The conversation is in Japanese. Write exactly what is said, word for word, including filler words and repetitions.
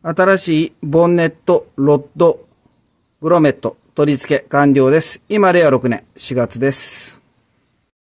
新しいボンネット、ロッド、グロメット、取り付け完了です。今、れいわろくねんしがつです。